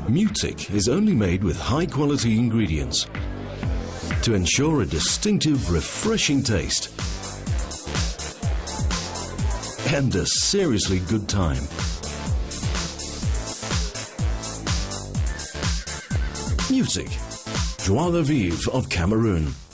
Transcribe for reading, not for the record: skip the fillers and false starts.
Mützig is only made with high-quality ingredients to ensure a distinctive, refreshing taste and a seriously good time. Mützig, joie de vivre of Cameroon.